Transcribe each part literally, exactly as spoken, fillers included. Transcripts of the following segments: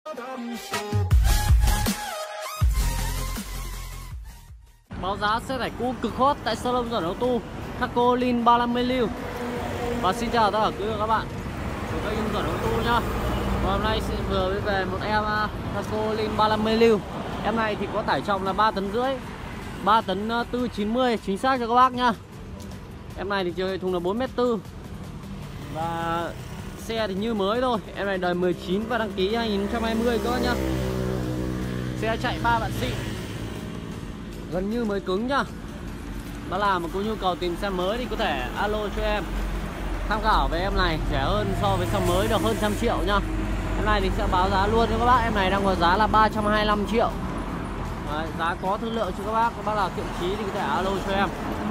Báo giá xe tải cũ cực hot tại salon Duẩn Ô Tô Thaco Lin ba lăm mươi lưu. Và xin chào tất cả quý vị và các bạn của kênh Duẩn Ô Tô nhá. Và hôm nay sẽ vừa mới về một em Thaco Lin ba lăm mươi lưu. Em này thì có tải trọng là ba tấn rưỡi, ba tấn tư chín mươi chính xác cho các bác nhá. Em này thì chiều hệ thùng là bốn mét tư. Và xe thì như mới thôi. Em này đời mười chín và đăng ký hai nghìn không trăm hai mươi các bác nhá. Xe chạy ba vạn xịn, gần như mới cứng nhá. Đó là mà có nhu cầu tìm xe mới thì có thể alo cho em. Tham khảo về em này rẻ hơn so với xe mới được hơn trăm triệu nhá. Em này thì sẽ báo giá luôn cho các bác. Em này đang có giá là ba trăm hai mươi lăm triệu. Đấy, giá có thương lượng cho các bác. Các bác nào thiện chí thì có thể alo cho em.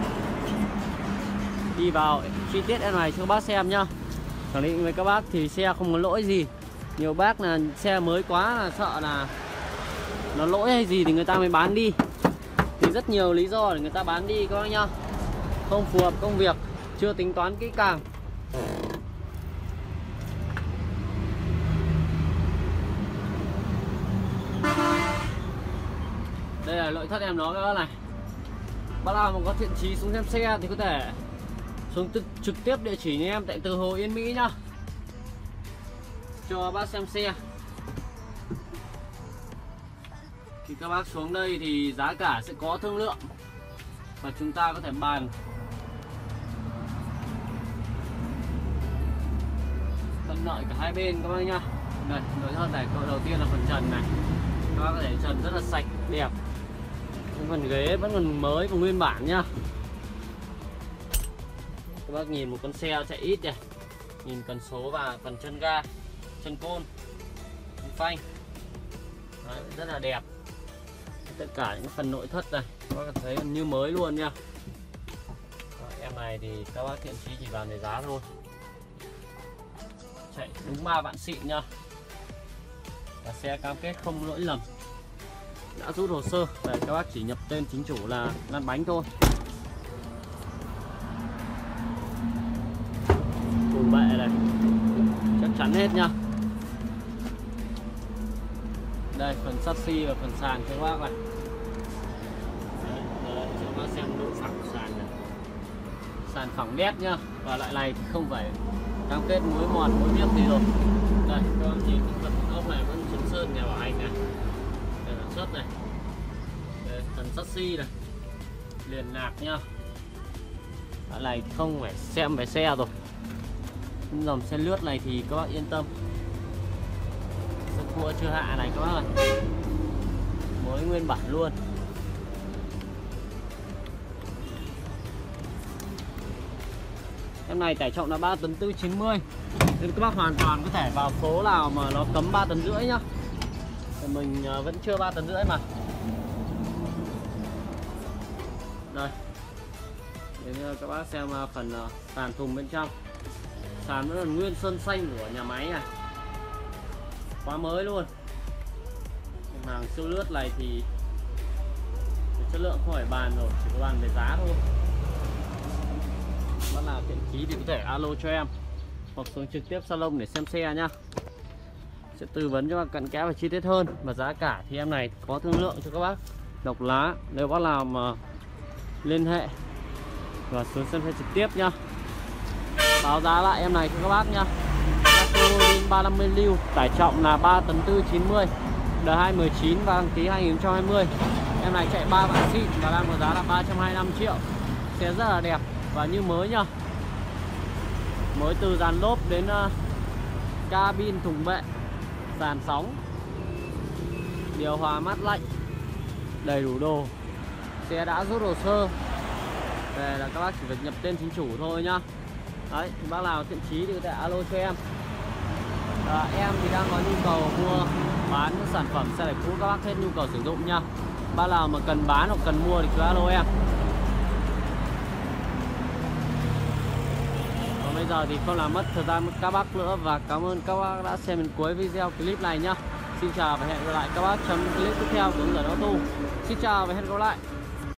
Đi vào chi tiết em này cho các bác xem nhá. Khẳng định với các bác thì xe không có lỗi gì. Nhiều bác là xe mới quá là sợ là nó lỗi hay gì thì người ta mới bán đi. Thì rất nhiều lý do để người ta bán đi các bác nhá. Không phù hợp công việc, chưa tính toán kỹ càng. Đây là nội thất em nó các bác này. Bác nào mà có thiện chí xuống xem xe thì có thể xuống trực tiếp địa chỉ nhà em tại Từ Hồ Yên Mỹ nhá, cho bác xem xe. Khi các bác xuống đây thì giá cả sẽ có thương lượng và chúng ta có thể bàn thuận lợi cả hai bên các bác nhá. Đây, nội thất này, đầu tiên là phần trần này. Các bác có thể trần rất là sạch, đẹp. Phần ghế vẫn còn mới và nguyên bản nhá. Các bác nhìn một con xe chạy ít này, nhìn cần số và phần chân ga, chân côn, chân phanh. Đấy, rất là đẹp. Tất cả những phần nội thất này các bác thấy như mới luôn nha. Rồi, em này thì các bác thiện chí chỉ vào để giá thôi. Chạy đúng ba vạn xịn nha. Và xe cam kết không lỗi lầm. Đã rút hồ sơ để các bác chỉ nhập tên chính chủ là lăn bánh thôi. Cùng bệ này chắc chắn hết nha. Đây phần chassis và phần sàn cho các bác này. Đấy, đấy, cho các bác xem độ phẳng sàn này. Sàn phẳng đét nhá. Và loại này thì không phải cam kết muối mọt muối miếc gì rồi. Đây các bác nhìn phần ốc này vẫn chấn sơn nhà bảo hành này. Đây sản xuất này. Đây, phần chassis này, liền nạc nhá. Loại này thì không phải xem về xe rồi. Dòng xe lướt này thì các bác yên tâm. Sân cua chưa hạ này các bác ơi, mới nguyên bản luôn. Em này tải trọng là ba tấn tư chín mươi, nên các bác hoàn toàn có thể vào phố nào mà nó cấm ba tấn rưỡi nhá. Thì mình vẫn chưa ba tấn rưỡi mà. Đây, để các bác xem phần sàn thùng bên trong. Sàn vẫn là nguyên sơn xanh của nhà máy này, quá mới luôn. Hàng siêu lướt này thì chất lượng không phải bàn rồi, chỉ có bàn về giá thôi. Bác nào thiện chí thì có thể alo cho em hoặc xuống trực tiếp salon để xem xe nhá. Sẽ tư vấn cho bác cặn kẽ và chi tiết hơn. Và giá cả thì em này có thương lượng cho các bác độc lá nếu bác nào mà liên hệ và xuống xem xe trực tiếp nhá. Báo giá lại em này cho các bác nhá. Thaco Lin ba lăm mươi lưu, tải trọng là ba tấn tư chín mươi, đời hai mười chín và đăng ký hai nghìn không trăm hai mươi. Em này chạy ba vạn xịn và đang có giá là ba trăm hai mươi lăm triệu. Xe rất là đẹp và như mới nhá. Mới từ dàn lốp đến uh, cabin, thùng bệ, sàn sóng, điều hòa mát lạnh, đầy đủ đồ. Xe đã rút hồ sơ. Về là các bác chỉ việc nhập tên chính chủ thôi nhá. Đấy, thì bác nào thiện chí thì có thể alo cho em. À, em thì đang có nhu cầu mua bán những sản phẩm xe tải cũ các bác hết nhu cầu sử dụng nha. Bác nào mà cần bán hoặc cần mua thì cứ alo em. Còn bây giờ thì không làm mất thời gian các bác nữa, và cảm ơn các bác đã xem đến cuối video clip này nhá. Xin chào và hẹn gặp lại các bác trong clip tiếp theo của Duẩn Ô Tô. Xin chào và hẹn gặp lại.